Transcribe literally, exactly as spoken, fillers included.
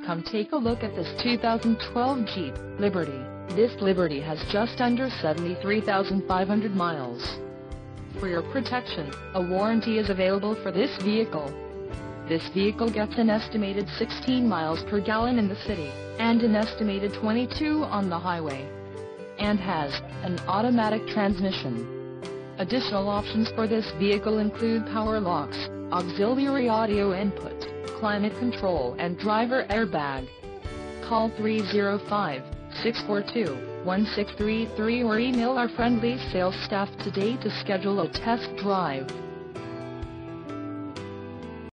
Come take a look at this two thousand twelve Jeep Liberty. This Liberty has just under seventy-three thousand five hundred miles. For your protection, a warranty is available for this vehicle. This vehicle gets an estimated sixteen miles per gallon in the city, and an estimated twenty-two on the highway, and has an automatic transmission. Additional options for this vehicle include power locks, auxiliary audio input, climate control and driver airbag. Call three oh five, six four two, one six three three or email our friendly sales staff today to schedule a test drive.